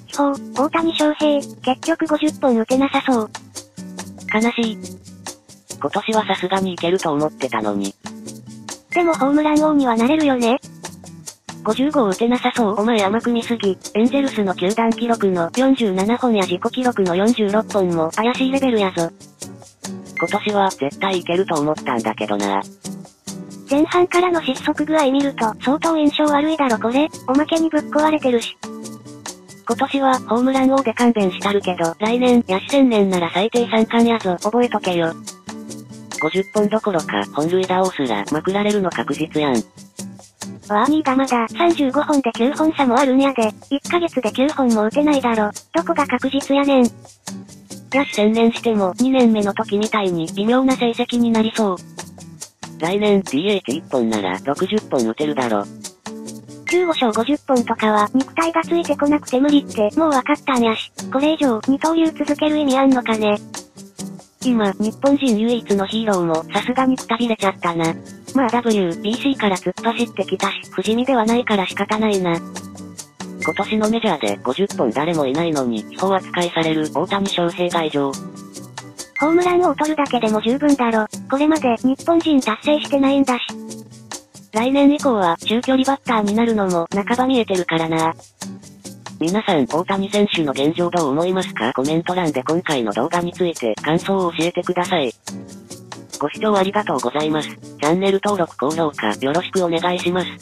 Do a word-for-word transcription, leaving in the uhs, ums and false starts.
地方、大谷翔平、結局ごじゅっぽん打てなさそう。 悲しい。今年はさすがにいけると思ってたのに。 でもホームラン王にはなれるよね。 ごじゅうご打てなさそう。お前甘く見すぎ。エンゼルスの球団記録のよんじゅうななほんや自己記録のよんじゅうろっぽんも怪しいレベルやぞ。今年は絶対いけると思ったんだけどな。 前半からの失速具合見ると相当印象悪いだろこれ。おまけにぶっ壊れてるし。 今年はホームラン王で勘弁したるけど、来年、野手千年なら最低さんかんやぞ。覚えとけよ。ごじゅっぽんどころか、本塁打王すら、まくられるの確実やん。 ワーニーがまださんじゅうごほんできゅうほん差もあるんやで、いっかげつできゅうほんも打てないだろ。どこが確実やねん。 野手専念しても、にねんめの時みたいに微妙な成績になりそう。来年、ディーエイチいっぽんならろくじゅっぽん打てるだろ。 じゅうごしょうごじゅっぽんとかは肉体がついてこなくて無理ってもう分かったんやし、これ以上二刀流続ける意味あんのかね。 今、日本人唯一のヒーローもさすがにくたびれちゃったな。まあ ダブリュービーシー から突っ走ってきたし、不死身ではないから仕方ないな。今年のメジャーでごじゅっぽん誰もいないのに、違法扱いされる大谷翔平が異常。 ホームランを取るだけでも十分だろ。これまで日本人達成してないんだし。 来年以降は中距離バッターになるのも半ば見えてるからな。皆さん、大谷選手の現状どう思いますか？コメント欄で今回の動画について感想を教えてください。ご視聴ありがとうございます。チャンネル登録高評価よろしくお願いします。